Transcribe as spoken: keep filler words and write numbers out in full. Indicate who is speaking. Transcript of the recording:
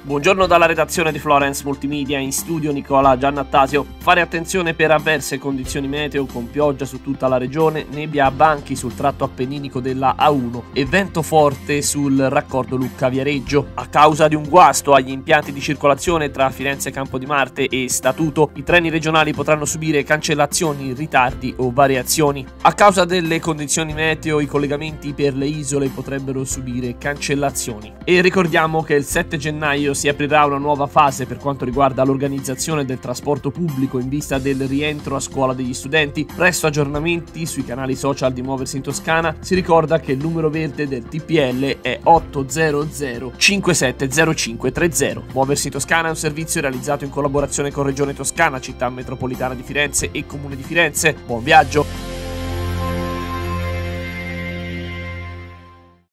Speaker 1: Buongiorno dalla redazione di Florence Multimedia, in studio Nicola Giannattasio. Fare attenzione per avverse condizioni meteo con pioggia su tutta la regione, nebbia a banchi sul tratto appenninico della A uno e vento forte sul raccordo Lucca-Viareggio. A causa di un guasto agli impianti di circolazione tra Firenze Campo di Marte e Statuto, i treni regionali potranno subire cancellazioni, ritardi o variazioni. A causa delle condizioni meteo, i collegamenti per le isole potrebbero subire cancellazioni. E ricordiamo che il sette gennaio si aprirà una nuova fase per quanto riguarda l'organizzazione del trasporto pubblico in vista del rientro a scuola degli studenti. Presto aggiornamenti sui canali social di Muoversi in Toscana. Si ricorda che il numero verde del T P L è otto zero zero cinque sette zero cinque tre zero. Muoversi in Toscana è un servizio realizzato in collaborazione con Regione Toscana, Città Metropolitana di Firenze e Comune di Firenze. Buon viaggio!